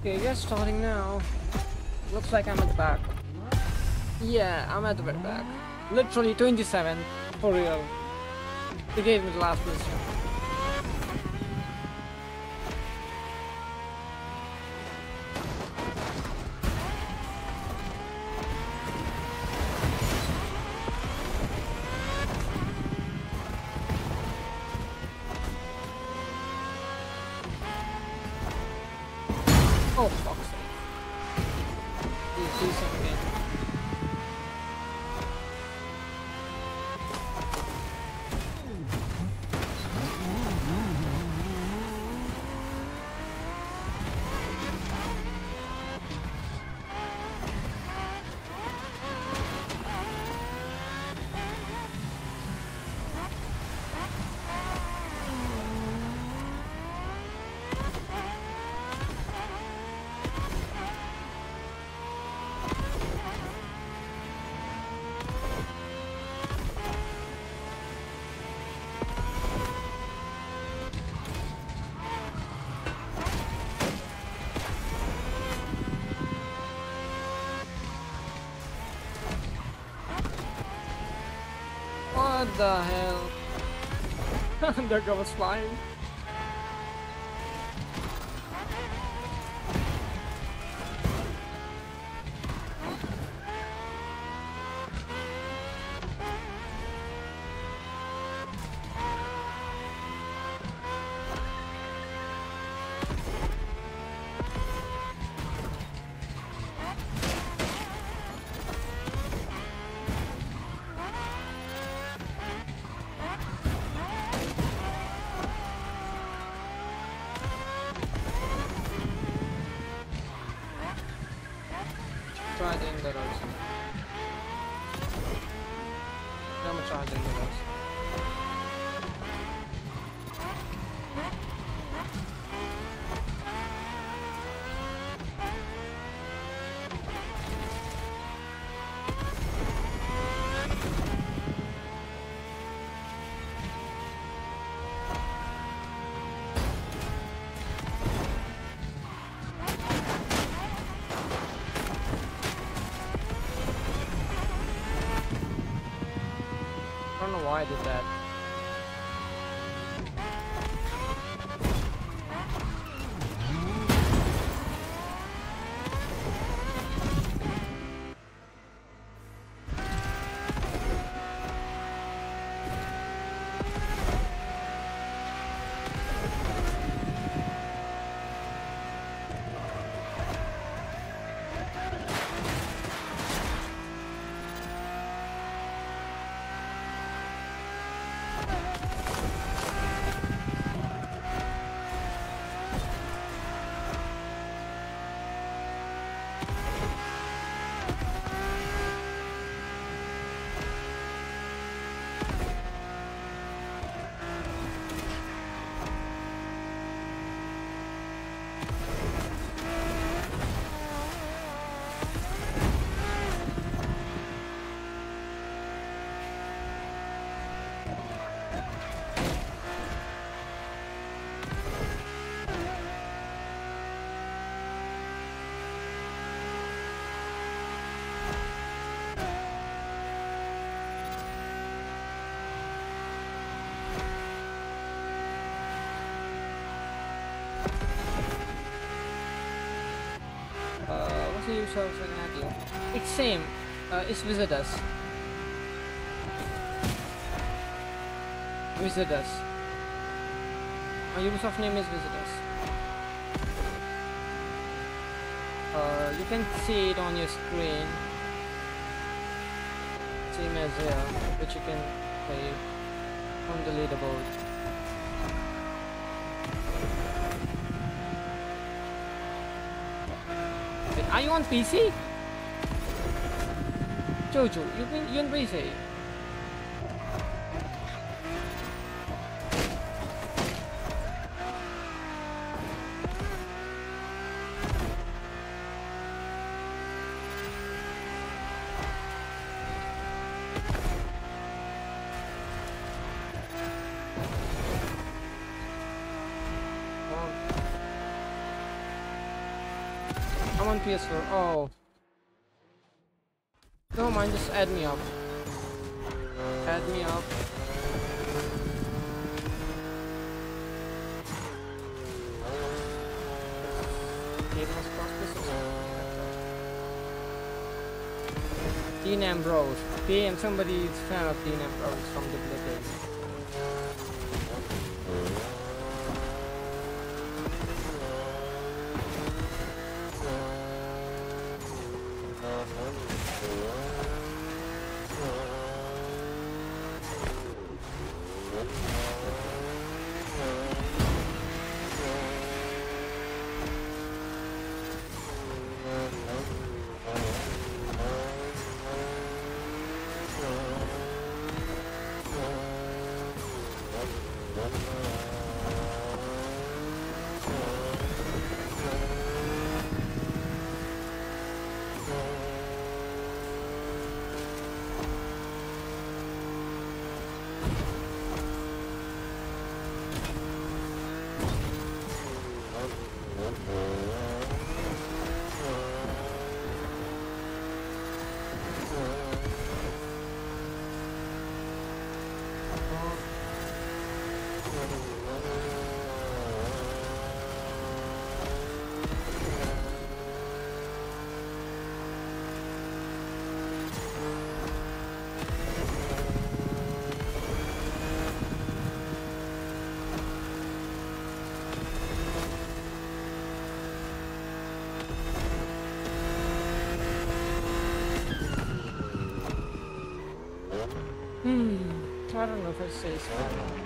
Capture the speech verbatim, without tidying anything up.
Okay, just starting now. Looks like I'm at the back. Yeah, I'm at the very back. Literally twenty-seven, for real. They gave me the last position. Oh, fuck's sake. Please do something again. What the hell? There goes flying. Try doing the roads. I'm gonna try doing the roads. I don't know why I did that. Uh, what's the use of second hand? It's same. Uh, it's visit us. Visit us. My Ubisoft name is visit us. Uh, you can see it on your screen. Same as here, which you can play on the leaderboard. Are you on P C? Jojo, you been you on P C? I'm on P S four. Oh. Don't mind, just add me up. Add me up. Dean Ambrose. Damn, somebody's fan of Dean Ambrose from the Philippines. Hmm, I don't know if it says that.